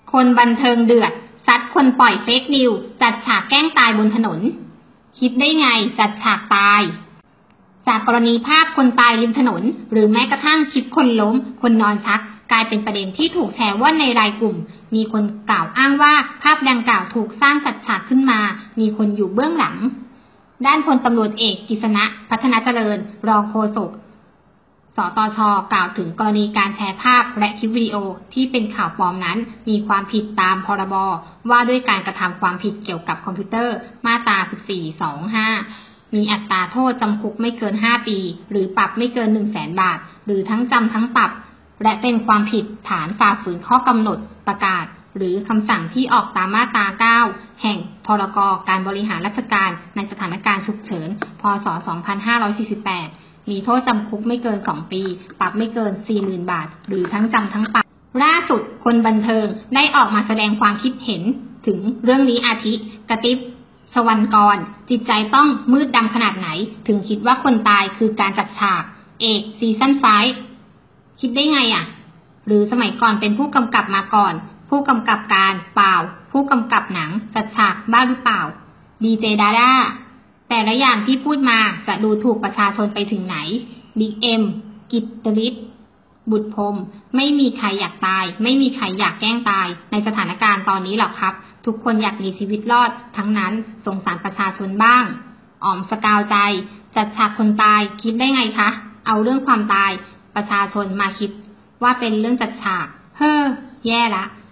คนบันเทิงเดือดซัดคนปล่อยเฟกนิวจัดฉากแกล้งตายบนถนนคิดได้ไงจัดฉากตายจากกรณีภาพคนตายริมถนนหรือแม้กระทั่งคลิปคนล้มคนนอนชักกลายเป็นประเด็นที่ถูกแชร์ว่าในรายกลุ่มมีคนกล่าวอ้างว่าภาพดังกล่าวถูกสร้างจัดฉากขึ้นมามีคนอยู่เบื้องหลังด้านพลตำรวจเอกกฤษณะพัฒนาเจริญรองโฆษกสตช.กล่าวถึงกรณีการแชร์ภาพและคลิปวิดีโอที่เป็นข่าวปลอมนั้นมีความผิดตามพรบ.ว่าด้วยการกระทำความผิดเกี่ยวกับคอมพิวเตอร์มาตรา 1425 มีอัตราโทษจำคุกไม่เกิน 5 ปีหรือปรับไม่เกิน 100,000 บาทหรือทั้งจำทั้งปรับและเป็นความผิดฐานฝ่าฝืนข้อกำหนดประกาศหรือคำสั่งที่ออกตามมาตรา 9 แห่งพรก.การบริหารราชการในสถานการณ์ฉุกเฉิน พ.ศ. 2548มีโทษจำคุกไม่เกิน 2 ปีปรับไม่เกิน 40,000 บาทหรือทั้งจำทั้งปรับล่าสุดคนบันเทิงได้ออกมาแสดงความคิดเห็นถึงเรื่องนี้อาทิกระติบชวรรณกรจิตใจต้องมืดดำขนาดไหนถึงคิดว่าคนตายคือการจัดฉากเอกซีซั่น5คิดได้ไงหรือสมัยก่อนเป็นผู้กำกับมาก่อนผู้กำกับการเปล่าผู้กำกับหนังจัดฉากบ้าหรือเปล่าดีเจดาด้าแต่ละอย่างที่พูดมาจะดูถูกประชาชนไปถึงไหนบิ๊กเอ็มกิตติฤทธิ์บุตรพรหมไม่มีใครอยากตายไม่มีใครอยากแกล้งตายในสถานการณ์ตอนนี้หรอกครับทุกคนอยากมีชีวิตรอดทั้งนั้นสงสารประชาชนบ้างอ๋อมสกาวใจจัดฉากคนตายคิดได้ไงคะเอาเรื่องความตายประชาชนมาคิดว่าเป็นเรื่องจัดฉากแย่ละ